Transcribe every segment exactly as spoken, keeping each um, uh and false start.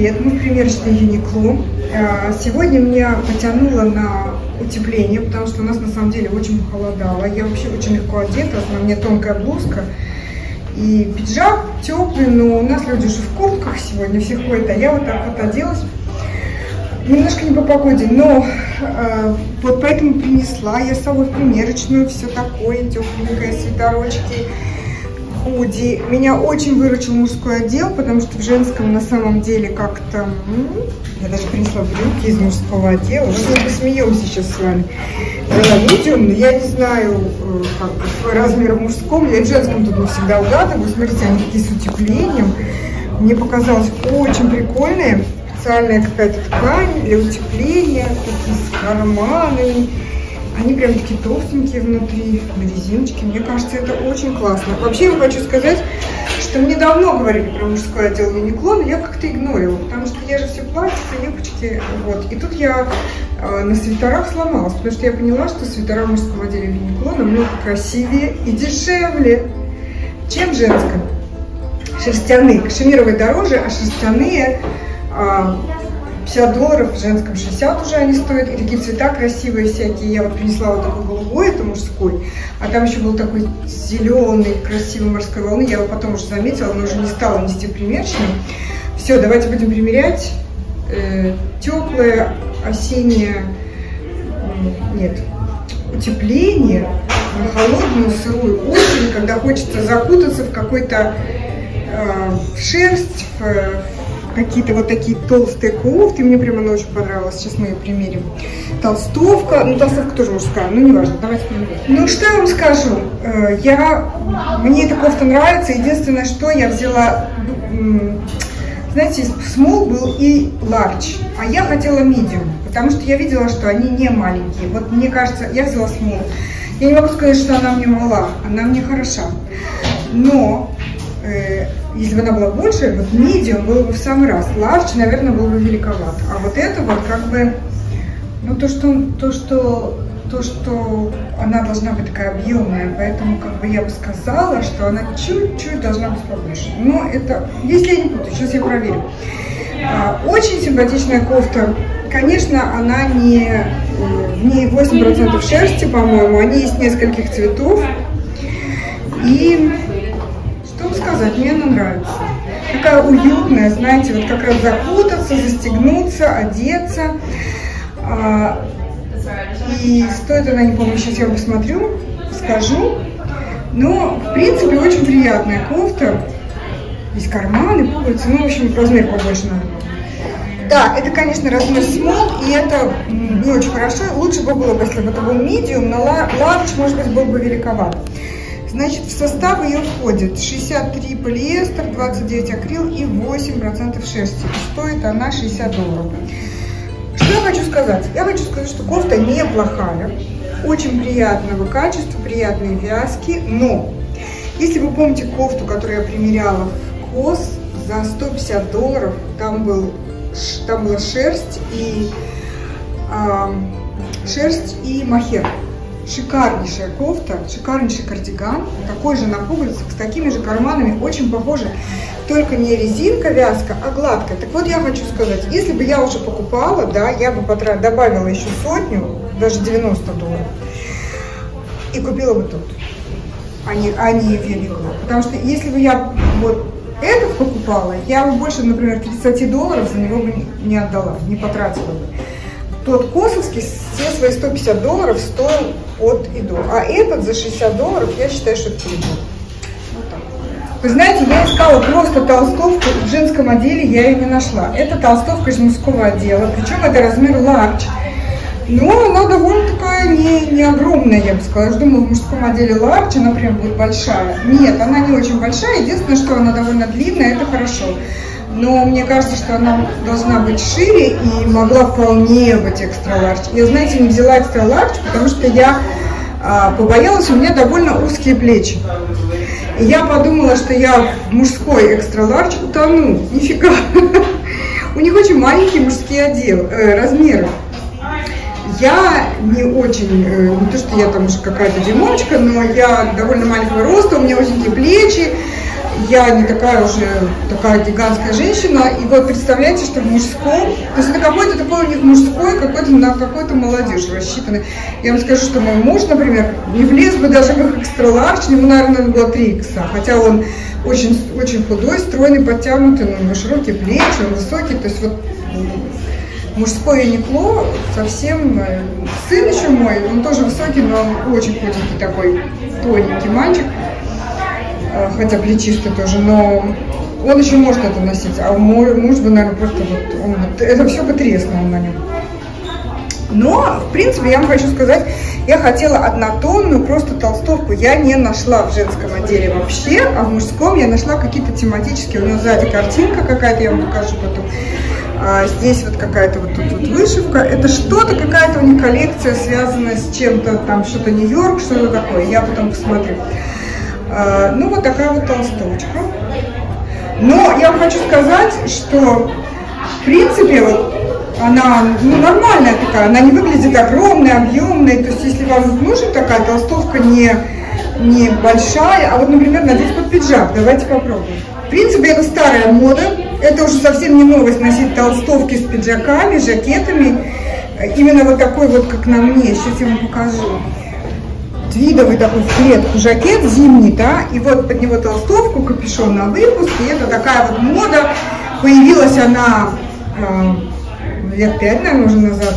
привет! Мы в примерочной Uniqlo. Сегодня меня потянуло на утепление, потому что у нас на самом деле очень похолодало. Я вообще очень легко одета, на мне тонкая блузка и пиджак теплый, но у нас люди уже в куртках сегодня все ходят, а я вот так вот оделась. Немножко не по погоде, но э, вот поэтому принесла я с собой в примерочную все такое, тепленькое, свитерочки, худи. Меня очень выручил мужской отдел, потому что в женском на самом деле как-то... Я даже принесла брюки из мужского отдела. Мы посмеемся сейчас с вами. Медиум, я не знаю, как свой размер в мужском. Я в женском тут всегда угадываю. Смотрите, они такие с утеплением. Мне показалось очень прикольные. Специальная какая-то ткань для утепления, такие с карманами. Они прям такие толстенькие внутри, на резиночке. Мне кажется, это очень классно. Вообще, я хочу сказать, что мне давно говорили про мужской отдел Uniqlo, но я как-то игнорила, потому что я же все платьица, юбочки, вот. И тут я э, на свитерах сломалась, потому что я поняла, что свитера в мужском отделе Uniqlo намного красивее и дешевле, чем в женском. Шерстяные, кашемировые дороже, а шерстяные э, пятьдесят долларов, в женском шестьдесят уже они стоят. И такие цвета красивые всякие. Я вот принесла вот такой голубой, это мужской. А там еще был такой зеленый, красивый морской волны. Я его потом уже заметила, но уже не стала нести примерочную. Все, давайте будем примерять. Э, теплое, осеннее, нет, утепление на холодную, сырую осень, когда хочется закутаться в какой-то э, шерсть, в, какие-то вот такие толстые кофты. Мне прямо она очень понравилась. Сейчас мы ее примерим. Толстовка. Ну, толстовка тоже мужская. Ну, неважно. Давайте примерим. Ну, что я вам скажу? Я... Мне эта кофта нравится. Единственное, что я взяла... Знаете, small был и large. А я хотела medium. Потому что я видела, что они не маленькие. Вот мне кажется, я взяла small. Я не могу сказать, что она мне мала. Она мне хороша. Но... Если бы она была больше, вот medium было бы в самый раз. Large, наверное, был бы великоват. А вот это вот как бы, ну то, что, то, что, то, что она должна быть такая объемная, поэтому как бы я бы сказала, что она чуть-чуть должна быть побольше. Но это, если я не путаю, сейчас я проверю. Очень симпатичная кофта. Конечно, она не, в ней восемь процентов шерсти, по-моему, они есть нескольких цветов. И... сказать, мне она нравится. Такая уютная, знаете, вот как раз закутаться, застегнуться, одеться. А, и стоит она, не помню, сейчас я посмотрю, скажу. Но, в принципе, очень приятная кофта. Есть карманы, пуговицы, ну, в общем, размер побольше надо. Да, это, конечно, размер small, и это не очень хорошо. Лучше бы было бы, если бы это был medium, но large, может быть, был бы великоват. Значит, в состав ее входит шестьдесят три полиэстер, двадцать девять акрил и восемь процентов шерсти. Стоит она шестьдесят долларов. Что я хочу сказать? Я хочу сказать, что кофта неплохая, очень приятного качества, приятные вязки, но если вы помните кофту, которую я примеряла в Кос за сто пятьдесят долларов, там, был, там была шерсть и, э, шерсть и мохер. Шикарнейшая кофта, шикарнейший кардиган, такой же на пуговицах, с такими же карманами, очень похоже, только не резинка, вязка, а гладкая. Так вот, я хочу сказать, если бы я уже покупала, да, я бы потратила, добавила еще сотню, даже девяносто долларов, и купила бы тут, а не, а не в Uniqlo. Потому что если бы я вот этот покупала, я бы больше, например, тридцать долларов за него бы не отдала, не потратила бы. Тот косовский все свои сто пятьдесят долларов стоил от и до. А этот за шестьдесят долларов, я считаю, что это перебор. Вот так. Вы знаете, я искала просто толстовку в женском отделе, я ее не нашла. Это толстовка из мужского отдела, причем это размер large. Но она довольно такая не, не огромная, я бы сказала. Я думала, в мужском отделе large она прям будет большая. Нет, она не очень большая. Единственное, что она довольно длинная, это хорошо. Но мне кажется, что она должна быть шире и могла вполне быть экстра-ларч. Я, знаете, не взяла экстра-ларч, потому что я а, побоялась, у меня довольно узкие плечи. И я подумала, что я в мужской экстра-ларч утону. Нифига. У них очень маленькие мужские отделы, э, размеры. Я не очень, э, не то, что я там уже какая-то дюймовочка, но я довольно маленького роста, у меня узенькие плечи. я не такая уже такая гигантская женщина, и вот представляете, что в мужском, то есть это какой-то такой у них мужской, какой-то на какой-то молодежь рассчитанный. Я вам скажу, что мой муж, например, не влез бы даже в их экстра-ларж, ему, наверное, было три икса, хотя он очень, очень худой, стройный, подтянутый, ну, у него широкие плечи, он высокий, то есть вот мужское Юникло совсем, сын еще мой, он тоже высокий, но он очень худенький такой, тоненький мальчик, хотя плечистый тоже, но он еще может это носить, а мой муж бы, наверное, просто вот, он, это все бы треснуло на нем. Но, в принципе, я вам хочу сказать, я хотела однотонную просто толстовку, я не нашла в женском отделе вообще, а в мужском я нашла какие-то тематические, у него сзади картинка какая-то, я вам покажу потом. А здесь вот какая-то вот тут вот вышивка, это что-то, какая-то у них коллекция, связанная с чем-то, там что-то Нью-Йорк, что-то такое, я потом посмотрю. А, ну вот такая вот толстовочка. Но я вам хочу сказать, что в принципе вот она, ну, нормальная такая, она не выглядит огромной, объемной, то есть если вам нужна такая толстовка не, не большая, а вот, например, надеть под пиджак, давайте попробуем. В принципе, это старая мода, это уже совсем не новость носить толстовки с пиджаками, жакетами, именно вот такой вот, как на мне, сейчас я вам покажу. Твидовый такой в клетку жакет зимний, да, и вот под него толстовку, капюшон на выпуск, и это такая вот мода, появилась она э, лет пять, наверное, уже назад,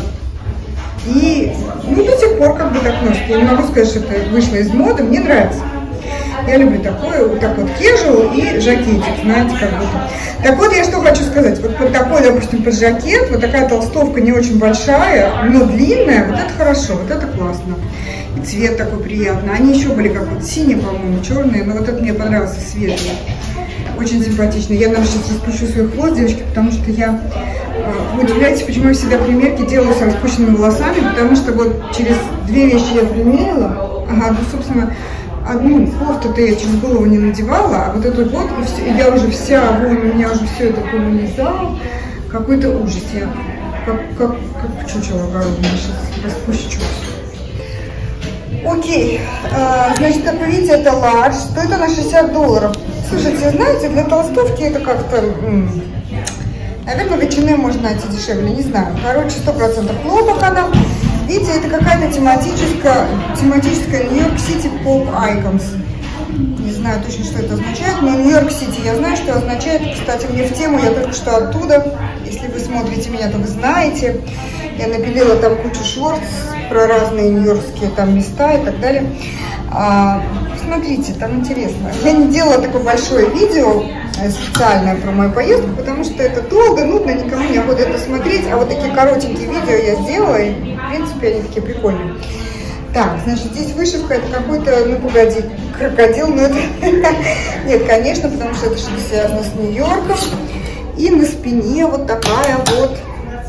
и ну, до сих пор как бы так носит, я не могу сказать, что это вышло из моды, мне нравится. Я люблю такое, вот так вот кежуал и жакетик, знаете, как будто. Так вот, я что хочу сказать, вот под такой, допустим, под жакет, вот такая толстовка не очень большая, но длинная, вот это хорошо, вот это классно. И цвет такой приятный. Они еще были как вот синие, по-моему, черные, но вот это мне понравился светлый. Очень симпатично. Я, наверное, сейчас распущу свой хвост, девочки, потому что я... Вы удивляетесь, почему я всегда примерки делаю с распущенными волосами, потому что вот через две вещи я примерила, ага, ну, собственно, одну кофту-то я через голову не надевала, а вот эту вот, и, все, и я уже вся, вон, у меня уже все это повылезало, какой-то ужас. Я как, как, как чучело огородное, сейчас распущу. Окей, а, значит, как вы видите, это ларж, стоит она шестьдесят долларов. Слушайте, знаете, для толстовки это как-то, наверное, ветчины можно найти дешевле, не знаю. Короче, сто процентов хлопок она. Видите, это какая-то тематическая, тематическая Нью-Йорк-Сити Поп Icons. Не знаю точно, что это означает, но Нью-Йорк-Сити я знаю, что означает. Кстати, мне в тему, я только что оттуда. Если вы смотрите меня, то вы знаете. Я напилила там кучу шорт про разные нью-йоркские там места и так далее. А, смотрите, там интересно. Я не делала такое большое видео специальное про мою поездку, потому что это долго, нудно, никому не охота это смотреть. А вот такие коротенькие видео я сделала, и в принципе они такие прикольные. Так, значит, здесь вышивка, это какой-то, ну погоди, крокодил, но это... Нет, конечно, потому что это что-то связано с Нью-Йорком. И на спине вот такая вот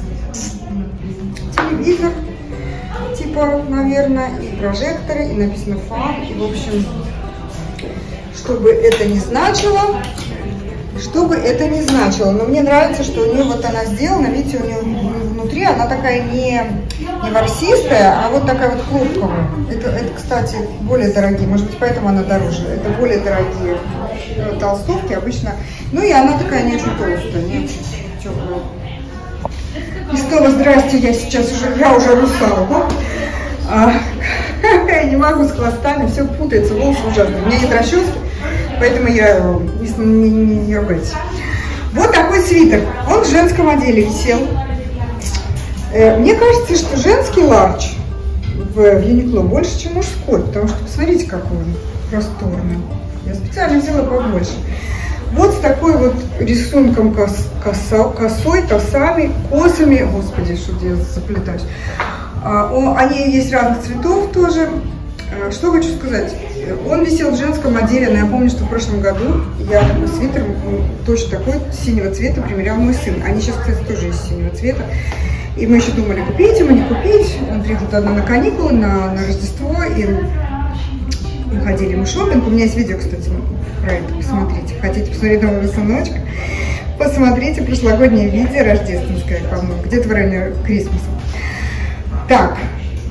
телевизор, типа, наверное, и прожекторы, и написано фан, и, в общем, чтобы это не значило, чтобы это не значило, но мне нравится, что у нее вот она сделана, видите, у нее внутри она такая не, не ворсистая, а вот такая вот хлопковая. Это, это, кстати, более дорогие, может быть, поэтому она дороже. Это более дорогие толстовки обычно. Ну и она такая не очень толстая, не очень теплая. И снова здрасте, я сейчас уже, я уже русалка. А, я не могу с хвостами, все путается, волосы ужасные. У меня нет расчески, поэтому я не, не, не, не ругаюсь. Вот такой свитер. Он в женском отделе висел. Мне кажется, что женский ларч в Юникло больше, чем мужской, потому что посмотрите, какой он просторный. Я специально взяла побольше. Вот с такой вот рисунком кос, косо, косой, косами, косами. Господи, что я заплетаюсь. Они есть разных цветов тоже. Что хочу сказать. Он висел в женском отделе, но я помню, что в прошлом году я такой свитер, точно такой, синего цвета, примерял мой сын. Они сейчас, кстати, тоже есть синего цвета. И мы еще думали, купить ему, не купить. Он приехал тогда на каникулы, на, на Рождество, и мы ходили мы шопинг. У меня есть видео, кстати, про это, посмотрите. Хотите посмотреть нового сыночка? Посмотрите прошлогоднее видео рождественское, по-моему, где-то в районе Крисмаса. Так,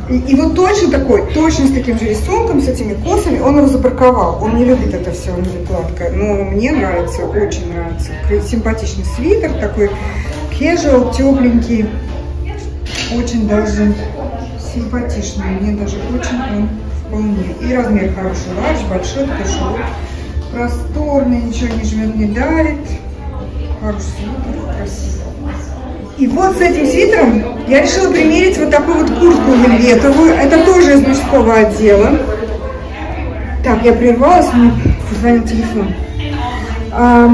И, и вот точно такой, точно с таким же рисунком, с этими косами, он его запарковал. Он не любит это все, гладкое, но мне нравится, очень нравится. Симпатичный свитер, такой casual, тепленький, очень даже симпатичный, мне даже очень он вполне. И размер хороший, ларч, большой, такой широкий, просторный, ничего не жмет, не давит. Хороший свитер, красивый. И вот с этим свитером я решила примерить вот такую вот куртку вельветовую. Это тоже из мужского отдела. Так, я прервалась, мне позвонил телефон. А,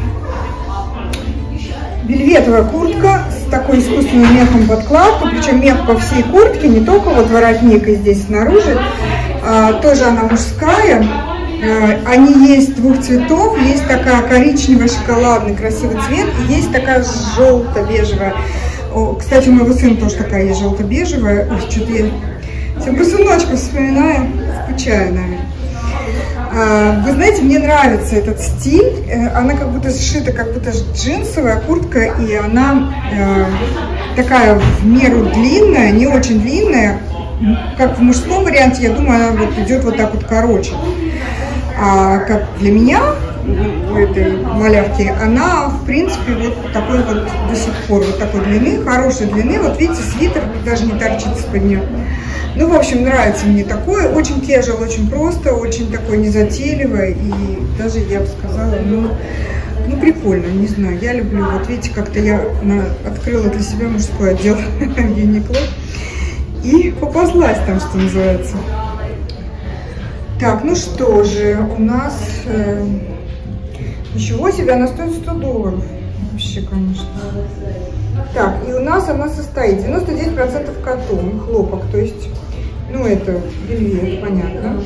вельветовая куртка с такой искусственным мехом подкладкой. Причем мех по всей куртке, не только вот воротник и здесь снаружи. А, тоже она мужская. Они есть двух цветов, есть такая коричневая, шоколадный, красивый цвет, и есть такая желто-бежевая. Кстати, у моего сына тоже такая есть желто-бежевая. Ой, что-то я все про сыночка вспоминаю, скучаю, наверное. Вы знаете, мне нравится этот стиль. Она как будто сшита, как будто джинсовая куртка, и она э, такая в меру длинная, не очень длинная. Как в мужском варианте, я думаю, она вот идет вот так вот короче. А как для меня, в этой малявке, она, в принципе, вот такой вот до сих пор, вот такой длины, хорошей длины. Вот видите, свитер даже не торчится под нее. Ну, в общем, нравится мне такое. Очень casual, очень просто, очень такое незатейливое. И даже, я бы сказала, ну, ну прикольно, не знаю. Я люблю, вот видите, как-то я на, открыла для себя мужской отдел Uniqlo. И попаслась там, что называется. Так, ну что же, у нас, э, ничего себе, она стоит сто долларов, вообще, конечно. Так, и у нас она состоит девяносто девять процентов катон, хлопок, то есть, ну, это вельвет, понятно.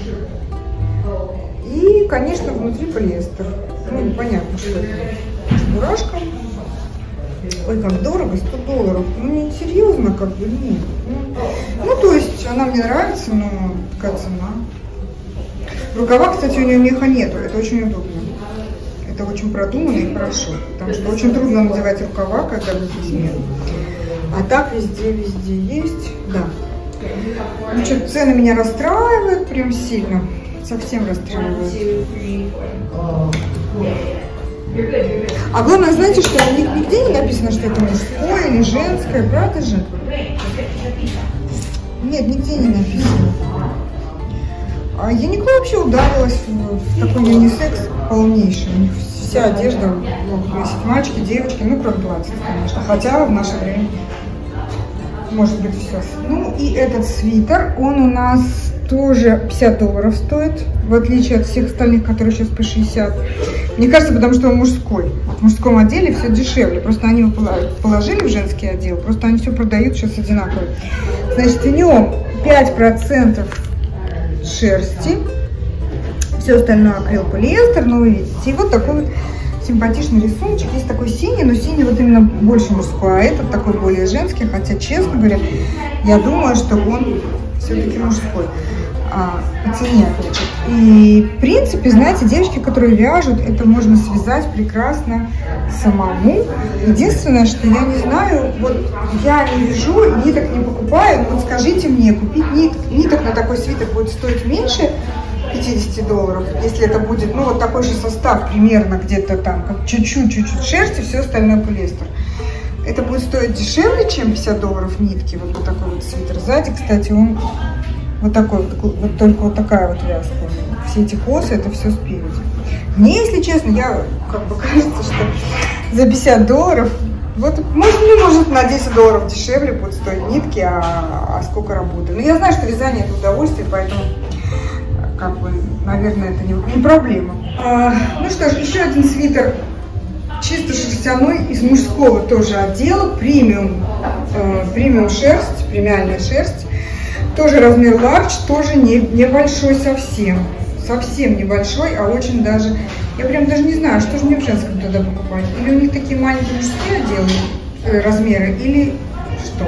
И, конечно, внутри полиэстер, ну, понятно, что это чебурашка. Ой, как дорого, сто долларов, ну, не серьезно, как бы, нет. Ну, ну, то есть, она мне нравится, но такая цена. Рукава, кстати, у нее меха нету, это очень удобно. Это очень продуманно и хорошо, потому что очень трудно надевать рукава, когда без меха. А так везде, везде есть, да. Ну что, цены меня расстраивают прям сильно, совсем расстраивают. А главное, знаете, что нигде не написано, что это мужское или женское, правда же? Нет, нигде не написано. А Uniqlo вообще ударилась в, в такой юнисекс полнейший. У них вся одежда, есть мальчики, девочки, ну кроме платьев, конечно. Хотя в наше время может быть все. Ну и этот свитер, он у нас тоже пятьдесят долларов стоит, в отличие от всех остальных, которые сейчас по шестьдесят. Мне кажется, потому что он мужской. В мужском отделе все дешевле. Просто они его положили в женский отдел, просто они все продают сейчас одинаково. Значит, в нем пять процентов шерсти, все остальное акрил, полиэстер, ну вы видите. И вот такой вот симпатичный рисуночек. Есть такой синий, но синий вот именно больше мужской, а этот такой более женский. Хотя, честно говоря, я думаю, что он все-таки мужской. А, по цене, опять же. И, в принципе, знаете, девочки, которые вяжут, это можно связать прекрасно самому. Единственное, что я не знаю, вот я не вяжу, ниток не покупаю, но вот скажите мне, купить нит, ниток на такой свитер будет стоить меньше пятидесяти долларов, если это будет, ну, вот такой же состав примерно где-то там, как чуть-чуть, чуть-чуть шерсти, все остальное полиэстер. Это будет стоить дешевле, чем пятьдесят долларов нитки, вот, вот такой вот свитер. Сзади, кстати, он вот такой, вот, вот только вот такая вот вязка. Все эти косы, это все спереди. Мне, если честно, я, как бы, кажется, что за пятьдесят долларов, вот, может, ну, может, на десять долларов дешевле будут стоить нитки, а, а сколько работы. Но я знаю, что вязание это удовольствие, поэтому, как бы, наверное, это не, не проблема. А, ну что ж, еще один свитер чисто шерстяной из мужского тоже отдела, премиум, э, премиум шерсть, премиальная шерсть. Тоже размер ларч, тоже не, небольшой совсем. Совсем небольшой, а очень даже... Я прям даже не знаю, что же мне в женском тогда покупать. Или у них такие маленькие мужские отделы, э, размеры, или что.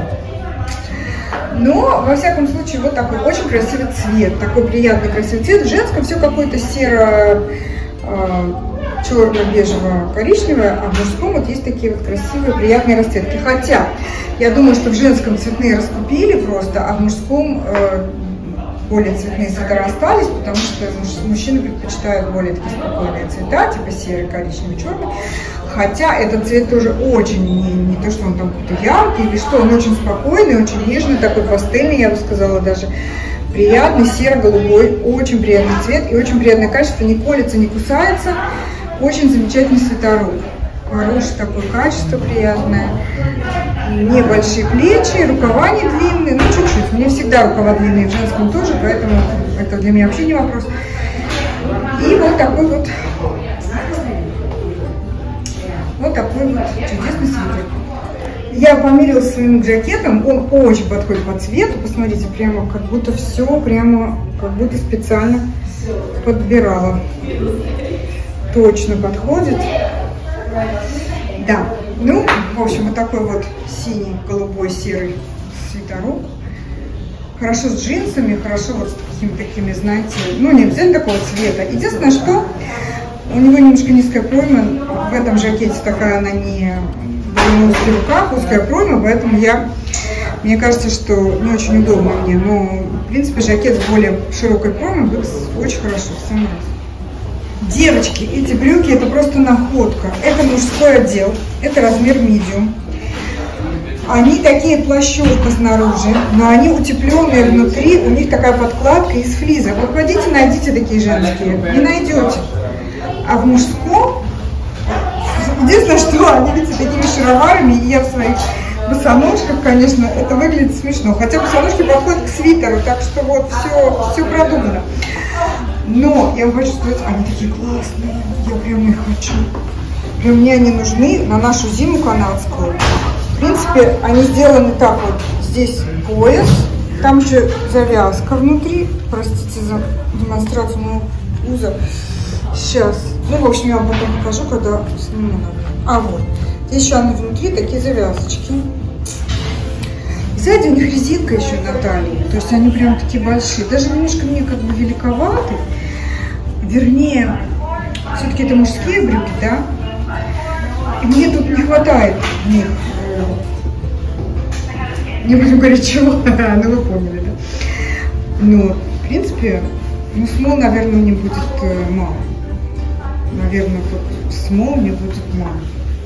Но, во всяком случае, вот такой очень красивый цвет. Такой приятный красивый цвет. В женском все какое-то серо... Э, черно-бежево-коричневая, а в мужском вот есть такие вот красивые, приятные расцветки. Хотя, я думаю, что в женском цветные раскупили просто, а в мужском э, более цветные свитера остались, потому что мужчины предпочитают более такие спокойные цвета, типа серый, коричневый, черный. Хотя этот цвет тоже очень, не, не то, что он там какой-то яркий или что, он очень спокойный, очень нежный, такой пастельный, я бы сказала, даже приятный, серо-голубой, очень приятный цвет и очень приятное качество, не колется, не кусается, очень замечательный свитерок. Хорошее такое качество, приятное, небольшие плечи, рукава не длинные, ну чуть-чуть, мне всегда рукава длинные, в женском тоже, поэтому это для меня вообще не вопрос. И вот такой вот, вот такой вот чудесный свитер. Я померилась своим жакетом, он очень подходит по цвету, посмотрите, прямо как будто все, прямо как будто специально подбирала. Точно подходит. Да, ну, в общем, вот такой вот синий, голубой, серый свитерок. Хорошо с джинсами, хорошо вот с такими, такими, знаете, ну, не обязательно такого цвета. Единственное, что у него немножко низкая пройма, в этом жакете такая она не в узких руках, узкая пройма, поэтому я, мне кажется, что не очень удобно мне, но, в принципе, жакет с более широкой проймой будет очень хорошо, в самый раз. Девочки, эти брюки это просто находка. Это мужской отдел, это размер medium. Они такие плащевка снаружи, но они утепленные внутри, у них такая подкладка из флиза. Вот пойдите, найдите такие женские, не найдете. А в мужском, единственное, что они, видите, такими шароварами, и я в своих босоножках, конечно, это выглядит смешно. Хотя босоножки подходят к свитеру, так что вот все, все продумано. Но я вам хочу сказать, они такие классные, я прям их хочу. Прям мне они нужны на нашу зиму канадскую. В принципе, они сделаны так вот, здесь пояс, там еще завязка внутри, простите за демонстрацию моего пуза. Сейчас, ну в общем я вам потом покажу, когда сниму. А вот, здесь еще они внутри, такие завязочки. Сзади у них резинка еще на талии, то есть они прям такие большие. Даже немножко мне как бы великоваты. Вернее, все-таки это мужские брюки, да? И мне тут не хватает в них. Не будем говорить чего, ну вы поняли, да? Но, в принципе, ну смол, наверное, мне будет мало. Наверное, вот смол мне будет мало.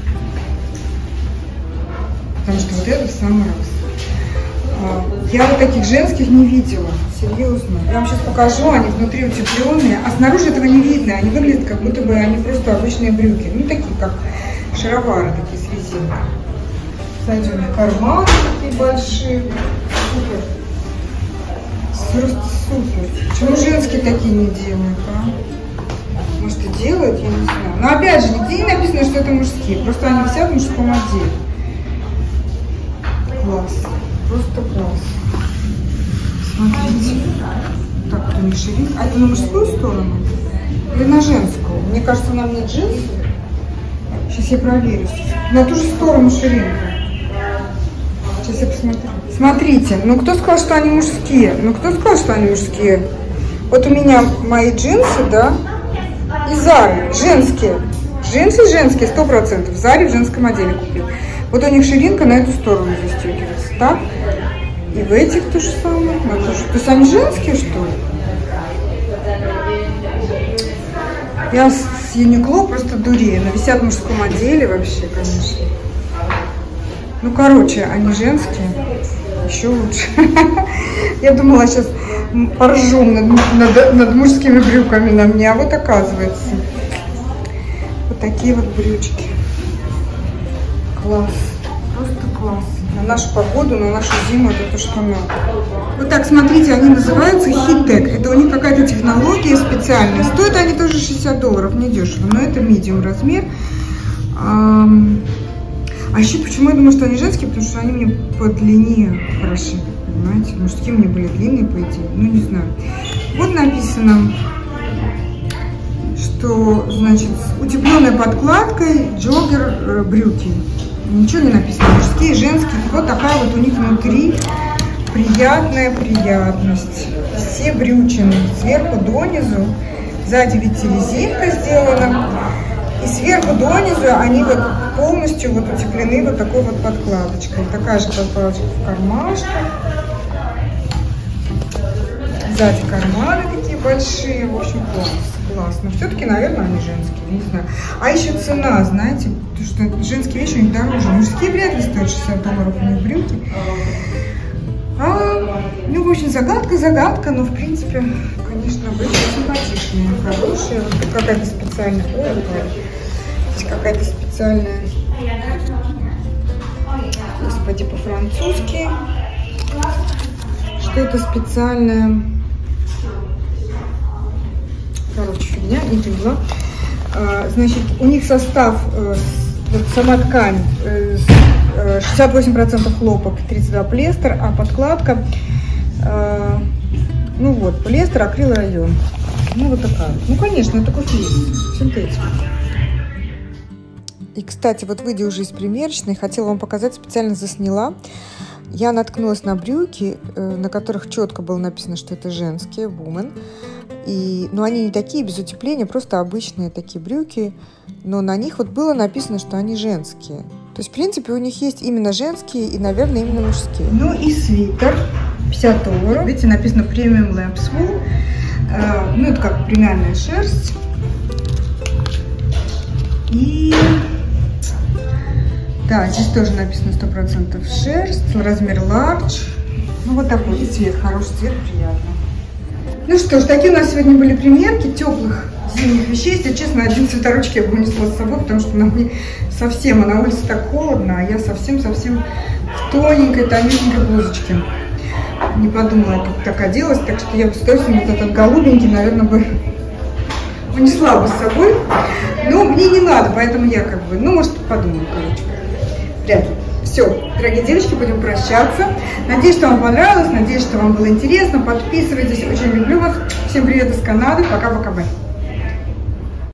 Потому что вот это в самый раз. Я вот таких женских не видела, серьезно. Я вам сейчас покажу, они внутри утепленные, а снаружи этого не видно. Они выглядят, как будто бы они просто обычные брюки. Ну, такие, как шаровары, такие с резинкой. Кстати, у них карманы такие большие. Супер. Просто супер. Почему женские такие не делают, а? Может, и делают, я не знаю. Но опять же, нигде не написано, что это мужские. Просто они висят в мужском отделе. Класс. Просто класс. Смотрите. Так, вот у них ширинка. А это на мужскую сторону? Или на женскую? Мне кажется, нам не джинсы. Сейчас я проверю. На ту же сторону ширинка. Сейчас я посмотрю. Смотрите, ну кто сказал, что они мужские? Ну кто сказал, что они мужские? Вот у меня мои джинсы, да, и Зары, женские. Джинсы женские, сто процентов. В Заре в женском отделе купил. Вот у них ширинка на эту сторону застегивается, так? И в этих то же самое. То, то есть они женские, что ли? Я с Юникло просто дурею. Но висят в мужском отделе вообще, конечно. Ну, короче, они женские. Еще лучше. Я думала, сейчас поржу над, над, над мужскими брюками на мне. А вот оказывается. Вот такие вот брючки. Класс. Просто класс. На нашу погоду, на нашу зиму это то, что надо. Вот так, смотрите, они называются Хитек. Это у них какая-то технология специальная. Стоят они тоже шестьдесят долларов, не дешево, но это medium размер. А, а еще почему я думаю, что они женские, потому что они мне по длине хороши. Понимаете, мужские мне были длинные, по идее. Ну, не знаю. Вот написано, что, значит, с утепленной подкладкой джоггер э, брюки. Ничего не написано, мужские, женские. Вот такая вот у них внутри приятная приятность. Все брючины сверху донизу. Сзади, видите, резинка сделана. И сверху донизу они вот полностью вот утеплены вот такой вот подкладочкой. Такая же подкладочка в кармашках. Сзади карманы такие большие. В общем, класс, классно. Все-таки, наверное, они женские, не знаю. А еще цена, знаете, потому что женские вещи у них дороже. Мужские вряд ли стоят шестьдесят долларов, у них брюки. А, ну, в общем, загадка, загадка, но, в принципе, конечно, брюки симпатичные, хорошие. Вот какая-то специальная, ой, здесь какая-то специальная, господи, по-французски. Что это специальное? Короче, фигня, не поняла. А, значит, у них состав, э, вот сама ткань, э, шестьдесят восемь процентов хлопок, тридцать два полиэстер, а подкладка, э, ну вот, полиэстер, акрил-район. Ну вот такая. Ну, конечно, это флис, синтетика. И, кстати, вот выйдя уже из примерочной, хотела вам показать, специально засняла. Я наткнулась на брюки, на которых четко было написано, что это женские, women. И, но они не такие, без утепления, просто обычные такие брюки. Но на них вот было написано, что они женские. То есть, в принципе, у них есть именно женские и, наверное, именно мужские. Ну и свитер, пятьдесят долларов. Видите, написано Premium Lamb's Wool. Э, ну, это как премиальная шерсть. И... Да, здесь тоже написано сто процентов шерсть, размер large. Ну, вот такой и цвет, хороший цвет, приятно. Ну что ж, такие у нас сегодня были примерки теплых зимних вещей. Если честно, один свитерочек я бы унесла с собой, потому что на мне совсем, а на улице так холодно, а я совсем-совсем в тоненькой, тонюсенькой блузочке. Не подумала, как так оделась, так что я бы с удовольствием вот этот голубенький, наверное, бы унесла бы с собой. Но мне не надо, поэтому я как бы, ну, может, подумаю, короче. Вряд ли. Все, дорогие девочки, будем прощаться. Надеюсь, что вам понравилось, надеюсь, что вам было интересно. Подписывайтесь, очень люблю вас. Всем привет из Канады. Пока-пока-бай.